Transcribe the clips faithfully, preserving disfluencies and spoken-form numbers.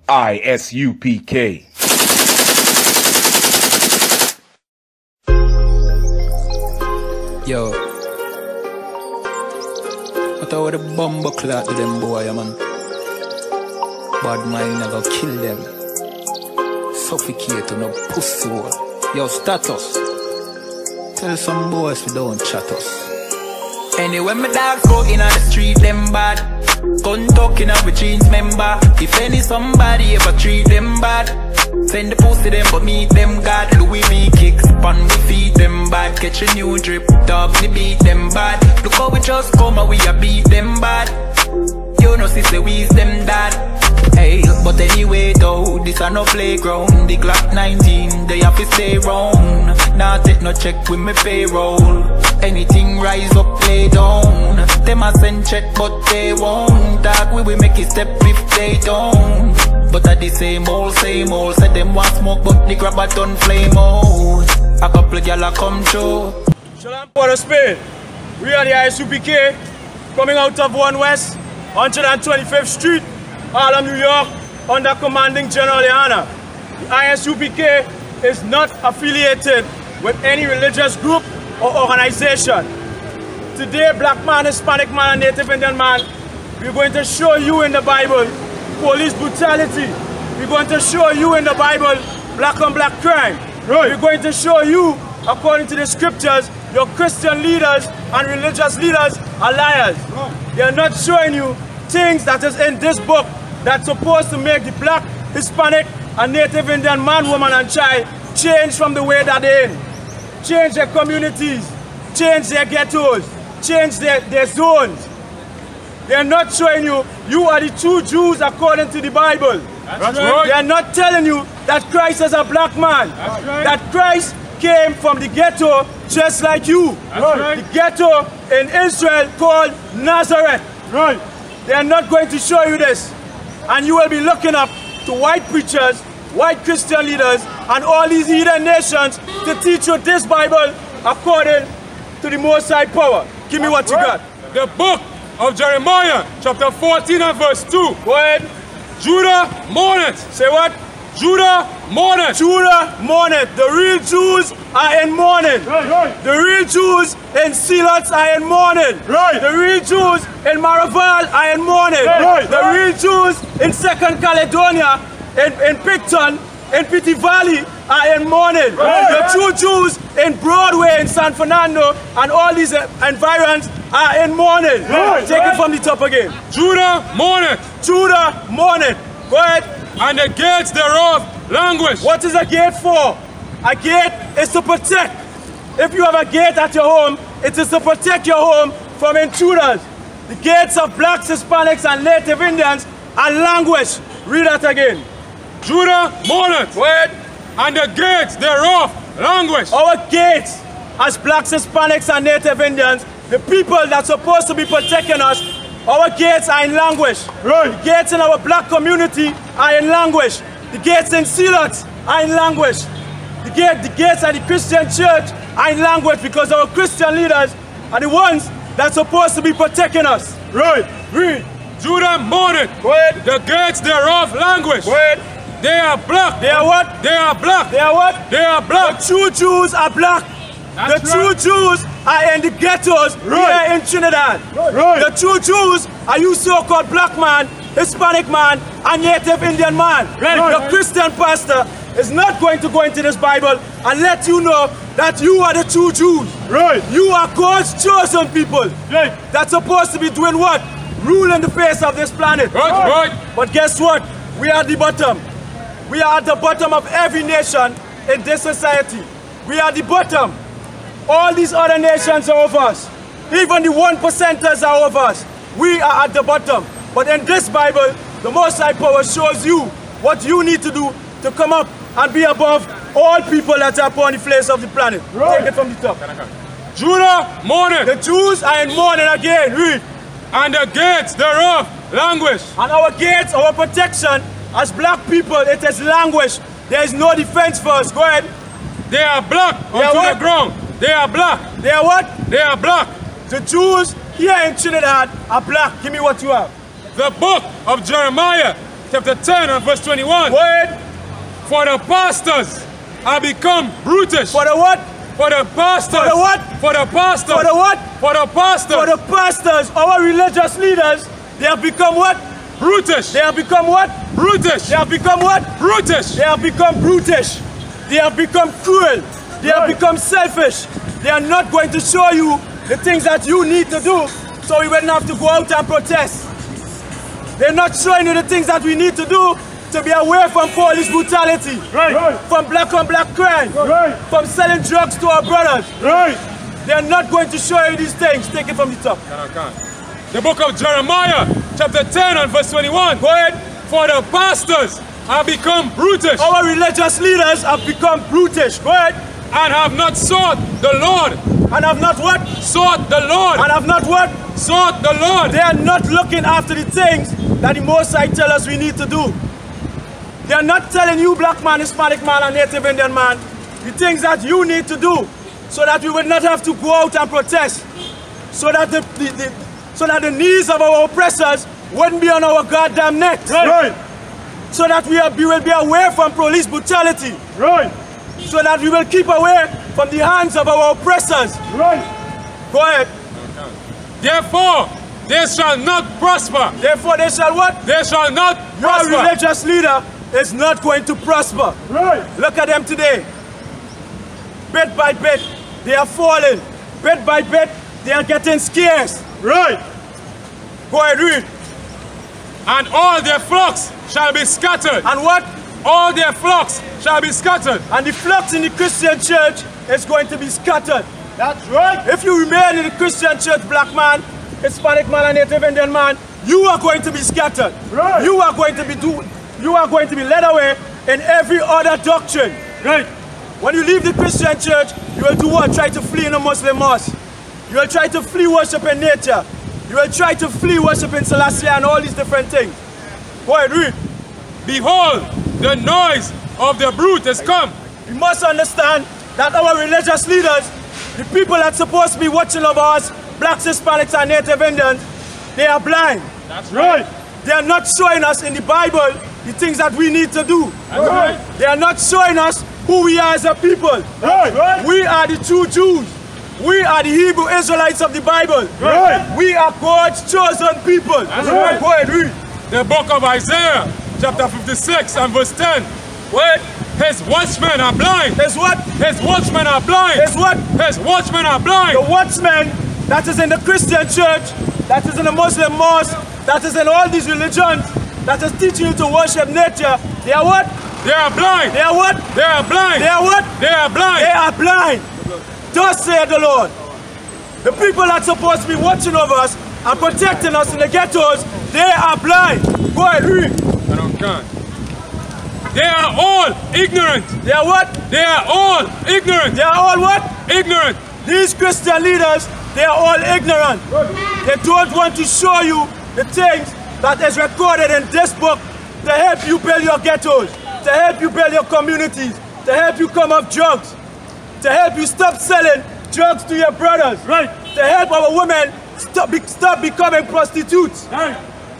I S U P K. Yo, what about the bomber clock to them boy, man? Bad mind never kill them. Suffocate on a pussy hole. Yo, status. Tell some boys we don't chat us. Anyway, my dogs go in on the street, them bad. Gun talking up with jeans member. If any somebody ever treat them bad, send the pussy them but meet them God. Louis V kicks pan we feed them bad. Catch a new drip, dogs we beat them bad. Look how we just come and we a beat them bad. You know sister we's them dad. Hey, but anyway though, this a no playground. The Glock nineteen, they have to stay round. Now take no check with me payroll. Anything rise up, play down. Them a send check but they won't. Dog we will make it step if they don't. But at the same old, same old. Said them want smoke but the grab a ton flame out. A couple gyal a come through. Shalom Port of Spain. We are the I S U P K coming out of one West, one hundred twenty-fifth Street, Harlem, New York, under commanding General Leana. The I S U P K is not affiliated with any religious group or organization. Today, black man, Hispanic man, and Native Indian man, we're going to show you in the Bible police brutality. We're going to show you in the Bible black on black crime. Right. We're going to show you, according to the scriptures, your Christian leaders and religious leaders are liars. Right. They're not showing you things that is in this book that's supposed to make the black, Hispanic, and Native Indian man, woman, and child change from the way that they're in. Change their communities, change their ghettos, change their, their zones. They're not showing you, you are the true Jews according to the Bible. That's right. They are not telling you that Christ is a black man. That's right. That Christ came from the ghetto just like you. That's right. The ghetto in Israel called Nazareth. Right. They are not going to show you this. And you will be looking up to white preachers, white Christian leaders, and all these heathen nations to teach you this Bible according to the Most High power. Give me what you got. The book of Jeremiah, chapter fourteen and verse two. Go ahead. Judah mourneth. Say what? Judah mourneth. Judah mourneth. The real Jews are in mourning. Right, right. The real Jews in Silots are in mourning. Right. The real Jews in Maraval are in mourning. Right. The real Jews in Second Caledonia, in, in Picton, in Pity Valley are in mourning. Right. The true Jews in Broadway, in San Fernando, and all these environs are in mourning. Right. Take right. it from the top again. Judah mourneth. Judah mourneth. Go ahead. And the gates thereof languish. What is a gate for? A gate is to protect. If you have a gate at your home, it is to protect your home from intruders. The gates of blacks, Hispanics, and Native Indians are languish. Read that again. Judah mourneth. Wait. And the gates thereof languish. Our gates, as blacks, Hispanics, and Native Indians, the people that's supposed to be protecting us, our gates are in language. Right. The gates in our black community are in language. The gates in Silots are in language. The, gate, the gates at the Christian church are in language because our Christian leaders are the ones that's supposed to be protecting us. Right. Read. Judah mourneth. Go ahead. The gates thereof languish. Go ahead. They are black. They are what? They are black. They are what? They are black. The true Jews are black. That's the true right. Jews are in the ghettos Right. here in Trinidad. Right. The true Jews are you so-called black man, Hispanic man, and Native Indian man. Right. The Christian pastor is not going to go into this Bible and let you know that you are the true Jews. Right. You are God's chosen people. Right. That's supposed to be doing what? Ruling the face of this planet. Right. Right. But guess what? We are at the bottom. We are at the bottom of every nation in this society. We are at the bottom. All these other nations are over us. Even the one percenters are over us. We are at the bottom. But in this Bible, the Most High power shows you what you need to do to come up and be above all people that are upon the face of the planet. Right. Take it from the top. Judah mourneth. The Jews are in mourning again. Read. And the gates thereof languish. And our gates, our protection, as black people, it is languish. There is no defense for us. Go ahead. They are black They are onto what? the ground. They are black. They are what? They are black. The Jews here in Trinidad are black. Give me what you have. The book of Jeremiah, chapter ten and verse twenty-one. Word. For the pastors are become brutish. For the what? For the pastors. For the what? For the pastors. For the what? For the pastors. For the pastors, our religious leaders, they have become what? Brutish. They have become what? Brutish. They have become what? Brutish. They have become brutish. They have become cruel. They have become selfish. They are not going to show you the things that you need to do, so we wouldn't have to go out and protest. They're not showing you the things that we need to do to be away from police brutality, Right. from black on black crime, Right. from selling drugs to our brothers. Right. They are not going to show you these things. Take it from the top. Can I can? The book of Jeremiah, chapter ten and verse twenty-one. Go ahead. For the pastors have become brutish Our religious leaders have become brutish. Go ahead. and have not sought the Lord. And have not what? Sought the Lord. And have not what? Sought the Lord. They are not looking after the things that the Most High tell us we need to do. They are not telling you, black man, Hispanic man, and Native Indian man, the things that you need to do so that we would not have to go out and protest, so that the, the, the so that the knees of our oppressors wouldn't be on our goddamn necks. Right. So that we, are, we will be away from police brutality. Right. So that we will keep away from the hands of our oppressors. Right. Go ahead. Therefore, they shall not prosper. Therefore they shall what? They shall not Your prosper. religious leader is not going to prosper. Right. Look at them today. Bit by bit, they are falling. Bit by bit, they are getting scarce. Right. Go ahead, read. And all their flocks shall be scattered. And what? All their flocks shall be scattered. And the flocks in the Christian church is going to be scattered. That's right. If you remain in the Christian church, black man, Hispanic man, and Native Indian man, you are going to be scattered. Right. You are going to be do, you are going to be led away in every other doctrine. Right. When you leave the Christian church, you will do what? Try to flee in a Muslim mosque. You will try to flee worship in nature. You will try to flee worship in Selassie and all these different things. Go ahead, read. Behold, the noise of the brute is come. You must understand that our religious leaders, the people that's supposed to be watching over us, blacks, Hispanics, and Native Indians, they are blind. That's right. They are not showing us in the Bible the things that we need to do. That's right. They are not showing us who we are as a people. Right. We are the true Jews. We are the Hebrew Israelites of the Bible. Right. We are God's chosen people. That's right. Go ahead, read. The book of Isaiah, chapter fifty-six and verse ten. Wait. His watchmen are blind. There's what? His watchmen are blind. There's what? His watchmen are blind. The watchmen that is in the Christian church, that is in the Muslim mosque, that is in all these religions, that is teaching you to worship nature, they are what? They are blind. They are what? They are blind. They are what? They are blind. They are blind. Thus saith the Lord. The people that's supposed to be watching over us and protecting us in the ghettos, they are blind. Go ahead, read. I don't count. They are all ignorant. They are what? They are all ignorant. They are all what? Ignorant. These Christian leaders, they are all ignorant. They don't want to show you the things that is recorded in this book to help you build your ghettos, to help you build your communities, to help you come off drugs, to help you stop selling drugs to your brothers, Right. to help our women stop, be, stop becoming prostitutes. Right.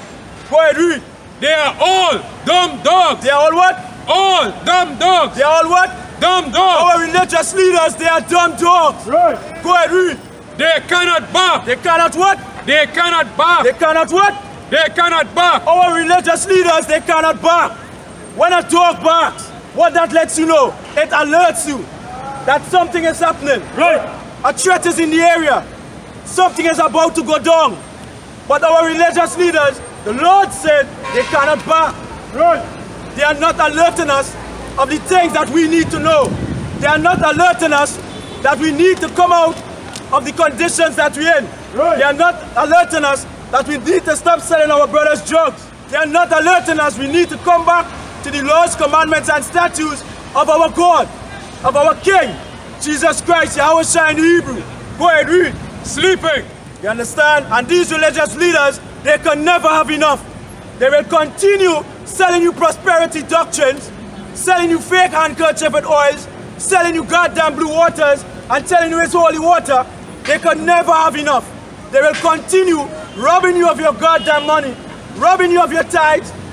Go ahead, read. They are all dumb dogs. They are all what? All dumb dogs. They are all what? Dumb dogs. Our religious leaders, they are dumb dogs. Right. Go ahead, read. They cannot bark. They cannot what? They cannot bark. They cannot what? They cannot bark. Our religious leaders, they cannot bark. When a dog barks, what that lets you know, it alerts you that something is happening. Right. A threat is in the area. Something is about to go down. But our religious leaders, the Lord said they cannot bark. Right. They are not alerting us of the things that we need to know. They are not alerting us that we need to come out of the conditions that we're in. Right. They are not alerting us that we need to stop selling our brothers drugs. They are not alerting us we need to come back to the laws, commandments, and statutes of our God, of our King, Jesus Christ, Yahweh Shai in the Hebrew. Go ahead, read. Sleeping. You understand? And these religious leaders, they can never have enough. They will continue selling you prosperity doctrines, selling you fake handkerchief and oils, selling you goddamn blue waters, and telling you it's holy water. They can never have enough. They will continue robbing you of your goddamn money, robbing you of your tithes,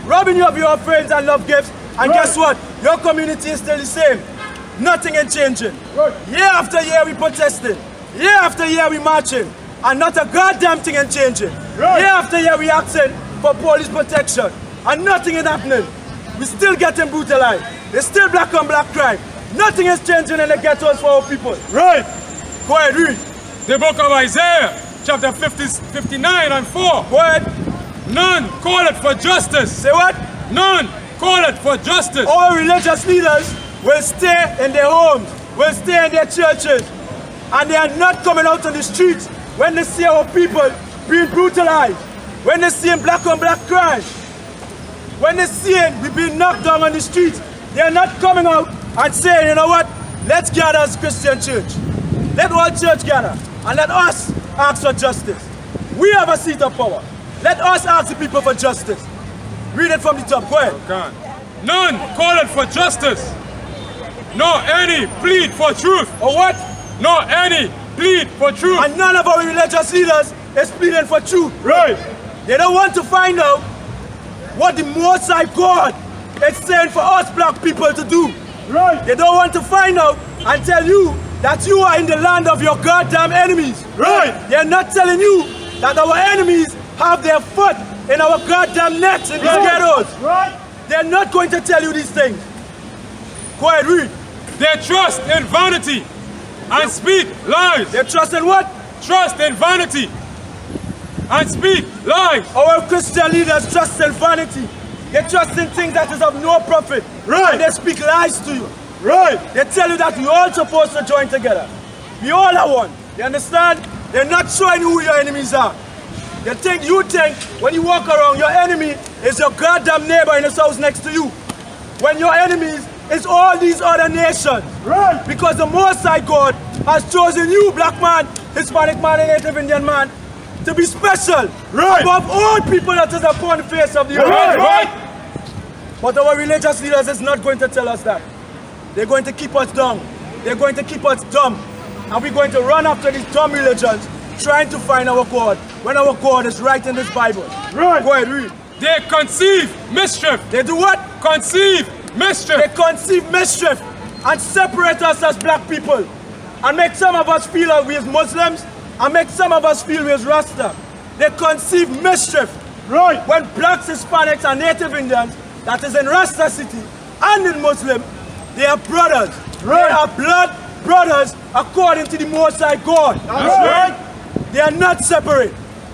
robbing you of your friends and love gifts. And right. guess what? Your community is still the same. Nothing is changing. Right. Year after year we protesting. Year after year we marching. And not a goddamn thing is changing. Right. Year after year we asking for police protection. And nothing is happening. We still getting brutalized. There's still black on black crime. Nothing is changing in the ghettos for our people. Right. Go ahead, read. The book of Isaiah, chapter fifty, fifty-nine and four. Go ahead. None call it for justice. Say what? None call it for justice. All religious leaders will stay in their homes, will stay in their churches, and they are not coming out on the streets when they see our people being brutalized, when they see black on black crime, when they see we being knocked down on the streets. They are not coming out and saying, you know what, let's gather as Christian church. Let all church gather and let us ask for justice. We have a seat of power. Let us ask the people for justice. Read it from the top, go ahead. Okay. None call it for justice, nor any plead for truth. Or what? Nor any plead for truth. And none of our religious leaders is pleading for truth. Right. They don't want to find out what the Most High God is saying for us black people to do. Right. They don't want to find out and tell you that you are in the land of your goddamn enemies. Right. They're not telling you that our enemies have their foot in our goddamn necks in these right. ghettos. Right. They're not going to tell you these things. Go ahead, read. They trust in vanity and speak lies. They trust in what? Trust in vanity and speak lies. Our Christian leaders trust in vanity. They trust in things that is of no profit. Right. And they speak lies to you. Right. They tell you that we're all supposed to join together. We all are one. You understand? They're not showing you who your enemies are. They think you think when you walk around, your enemy is your goddamn neighbor in the house next to you. When your enemies is all these other nations. Right. Because the Most High God has chosen you, black man, Hispanic man, and Native Indian man, to be special. Right. Above all people that is upon the face of the earth. Right. Right. But our religious leaders is not going to tell us that. They're going to keep us down. They're going to keep us dumb. And we're going to run after these dumb religions, trying to find our God, when our God is right in this Bible. Right. Go ahead, read. They conceive mischief. They do what? Conceive mischief. They conceive mischief and separate us as black people. And make some of us feel like we as Muslims, and make some of us feel we as Rasta. They conceive mischief. Right. When blacks, Hispanics, and Native Indians, that is in Rasta City and in Muslim, they are brothers. Right. They are blood brothers according to the Most High God. That's right. right. They are not separate.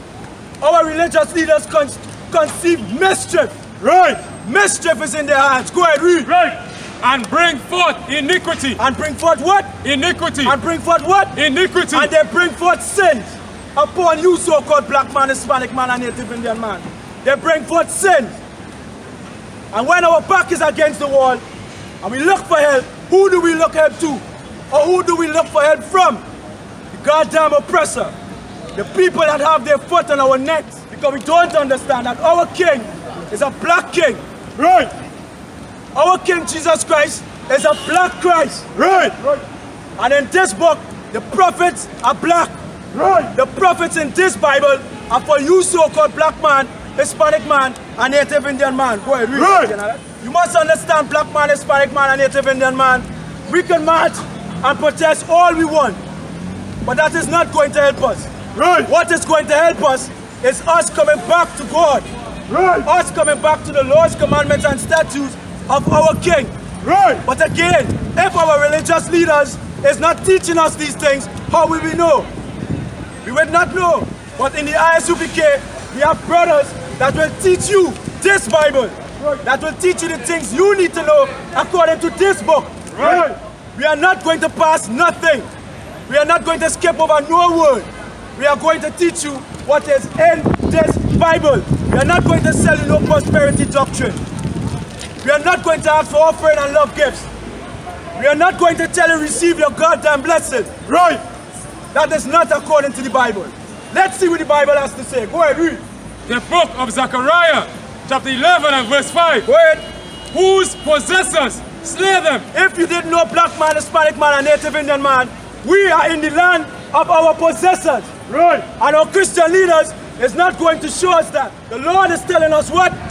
Our religious leaders con conceive mischief. Right. Mischief is in their hearts. Go ahead, read. Right. And bring forth iniquity. And bring forth what? Iniquity. And bring forth what? Iniquity. And they bring forth sins upon you, so-called black man, Hispanic man, and Native Indian man. They bring forth sins. And when our back is against the wall, and we look for help, who do we look help to? Or who do we look for help from? The goddamn oppressor. The people that have their foot on our necks. Because we don't understand that our king is a black king. Right. Our King Jesus Christ is a black Christ. Right. Right. And in this book, the prophets are black. Right. The prophets in this Bible are for you so-called black man, Hispanic man, and Native Indian man. Go ahead, read. Right. You must understand, black man, Hispanic man, and Native Indian man. We can march and protest all we want, but that is not going to help us. Right. What is going to help us is us coming back to God. Right. Us coming back to the laws, commandments, and statutes of our King. Right. But again, if our religious leaders is not teaching us these things, how will we know? We will not know. But in the I S U P K, we have brothers that will teach you this Bible. Right. That will teach you the things you need to know according to this book. Right. We are not going to pass nothing. We are not going to skip over no word. We are going to teach you what is in this Bible. We are not going to sell you no prosperity doctrine. We are not going to ask for offering and love gifts. We are not going to tell you receive your goddamn blessing. Right. That is not according to the Bible. Let's see what the Bible has to say. Go ahead, read. The book of Zechariah, chapter eleven and verse five. Go ahead. Whose possessors slay them. If you didn't know black man, Hispanic man, and Native Indian man, we are in the land of our possessors. Right. And our Christian leaders is not going to show us that. The Lord is telling us what?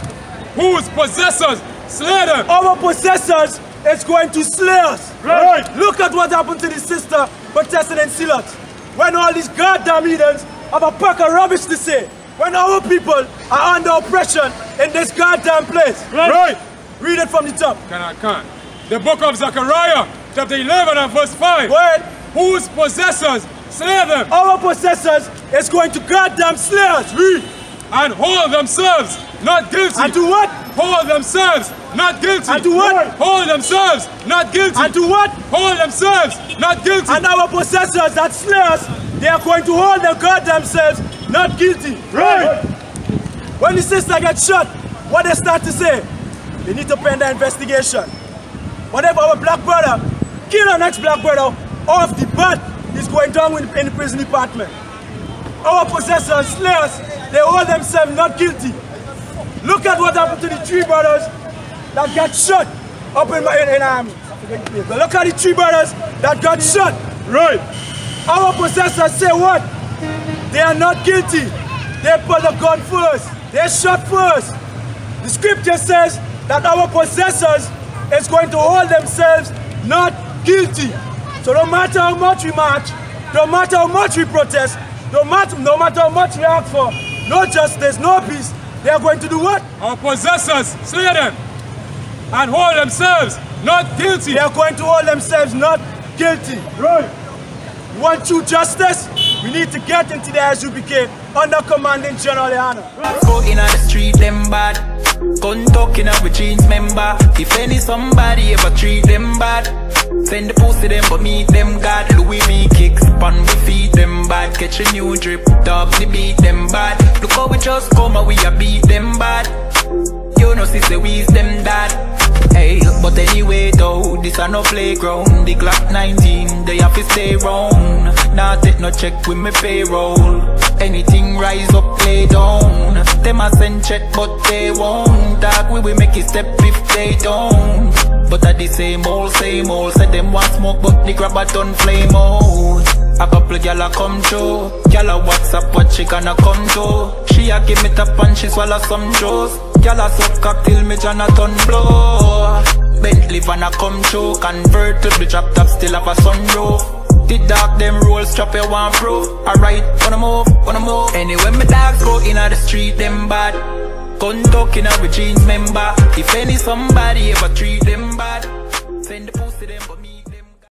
whose possessors slay them. Our possessors is going to slay us. Right. Look at what happened to the sister protesting in Silat. When all these goddamn heathens have a pack of rubbish to say. When our people are under oppression in this goddamn place. Right. right. Read it from the top. Can I can't. The book of Zechariah, chapter eleven and verse five. Well, whose possessors slay them. Our possessors is going to goddamn slay us. Read. And hold themselves not guilty. And to what? Hold themselves not guilty. And to what? Hold themselves not guilty. And to what? Hold themselves not guilty. And our possessors that slay us, they are going to hold their goddamn selves not guilty. Right. When the sister gets shot, what they start to say? They need to pen the investigation. Whatever our black brother kill our next black brother off the bat is going down in the prison department. Our possessors, slayers, they hold themselves not guilty. Look at what happened to the three brothers that got shot up in my in, in um. Look at the three brothers that got shot. Right. Our possessors say what? They are not guilty. They put the gun first. They shot first. The scripture says that our possessors is going to hold themselves not guilty. So no matter how much we march, no matter how much we protest, no matter, no matter how much we ask for, no justice, no peace, they are going to do what? Our possessors slay them and hold themselves not guilty. They are going to hold themselves not guilty. Right. You want true justice? We need to get into the S U P K under commanding General Leana. Go in on the street, them bad. Gun talking up with jeans member. If any somebody ever treat them bad, send the post to them but meet them God. Louis V kicks pan we feed them bad. Catch a new drip, dogs we beat them bad. Look how we just come and we a beat them bad. You know sister we's them dad. Hey, but anyway though, this a no playground. The Glock nineteen, they have to stay round. Nah take no check with me payroll. Anything rise up, play down. Them a send check but they won't. Dog we will make it step if they don't. But at the same old, same old. Said them want smoke but the grab a ton flame out. A couple gyal a come through. Gyal a WhatsApp what she gonna come to. She a give me tap and she swallow some juice. Gyal a suck cock till me Jonathan blow. Bentley van a come through. Convertible drop top still have a sunroof. The dog them roll strap you one proof. Alright, wanna move, wanna move. Anyway my dogs go in on the street them bad. Gun talking up with jeans member. If any somebody ever treat them bad, send the post to them but